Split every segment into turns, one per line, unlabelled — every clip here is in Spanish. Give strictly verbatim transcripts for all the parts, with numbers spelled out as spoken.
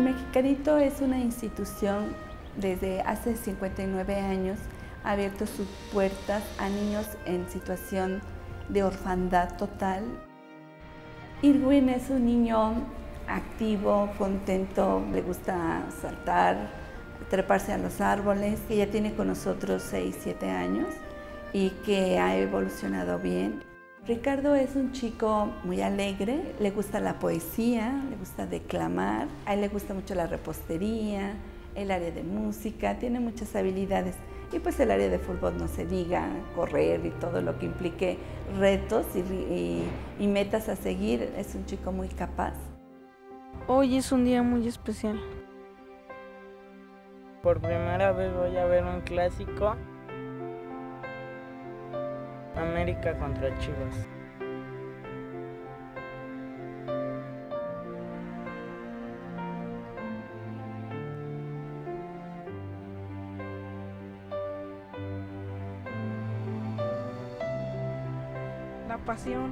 Mexicanito es una institución desde hace cincuenta y nueve años, ha abierto sus puertas a niños en situación de orfandad total. Irwin es un niño activo, contento, le gusta saltar, treparse a los árboles, que ya tiene con nosotros seis, siete años y que ha evolucionado bien. Ricardo es un chico muy alegre, le gusta la poesía, le gusta declamar, a él le gusta mucho la repostería, el área de música, tiene muchas habilidades. Y pues el área de fútbol no se diga, correr y todo lo que implique retos y, y, y metas a seguir, es un chico muy capaz.
Hoy es un día muy especial.
Por primera vez voy a ver un clásico. América contra Chivas.
La pasión.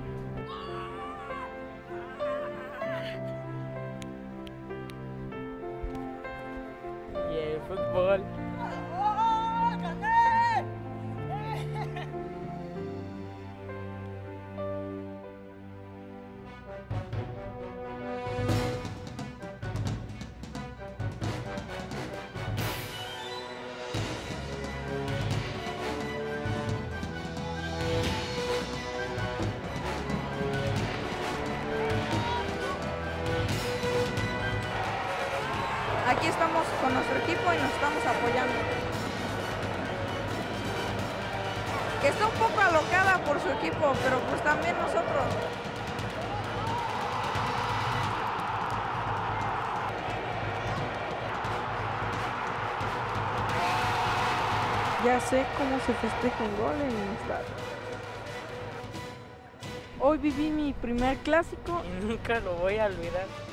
Y el fútbol.
Aquí estamos con nuestro equipo y nos estamos apoyando. Que está un poco alocada por su equipo, pero pues también nosotros. Ya sé cómo se festeja un gol en el estadio. Hoy viví mi primer clásico
Y nunca lo voy a olvidar.